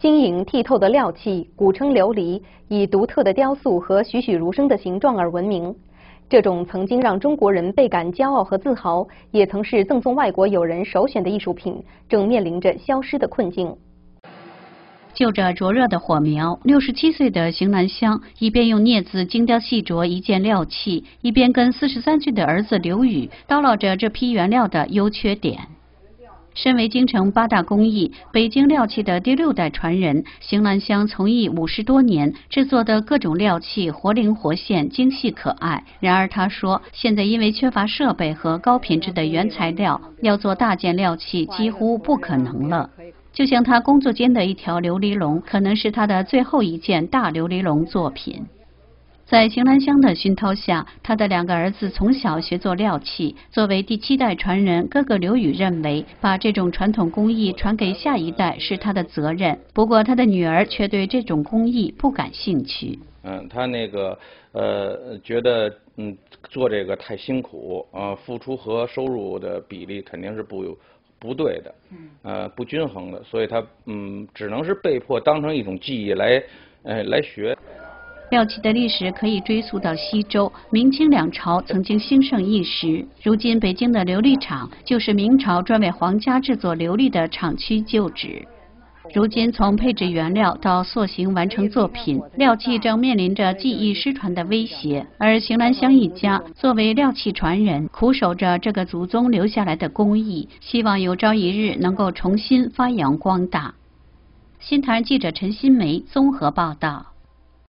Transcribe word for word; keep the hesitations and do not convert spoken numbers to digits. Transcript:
晶莹剔透的料器，古称琉璃，以独特的雕塑和栩栩如生的形状而闻名。这种曾经让中国人倍感骄傲和自豪，也曾是赠送外国友人首选的艺术品，正面临着消失的困境。 就着灼热的火苗，六十七岁的邢兰香一边用镊子精雕细琢一件料器，一边跟四十三岁的儿子刘宇叨唠着这批原料的优缺点。身为京城八大工艺、北京料器的第六代传人，邢兰香从艺五十多年，制作的各种料器活灵活现、精细可爱。然而，他说，现在因为缺乏设备和高品质的原材料，要做大件料器几乎不可能了。就像他工作间的一条琉璃龙，可能是他的最后一件大琉璃龙作品。在邢兰香的熏陶下，他的两个儿子从小学做料器。作为第七代传人，哥哥刘宇认为，把这种传统工艺传给下一代是他的责任。不过，他的女儿却对这种工艺不感兴趣。 嗯，他那个呃，觉得嗯，做这个太辛苦，呃，付出和收入的比例肯定是不不对的，呃，不均衡的，所以他嗯，只能是被迫当成一种技艺来呃来学。 料器的历史可以追溯到西周，明清两朝曾经兴盛一时。如今北京的琉璃厂就是明朝专为皇家制作琉璃的厂区旧址。如今从配置原料到塑形完成作品，料器正面临着技艺失传的威胁。而邢兰香一家作为料器传人，苦守着这个祖宗留下来的工艺，希望有朝一日能够重新发扬光大。新唐人记者陈新梅综合报道。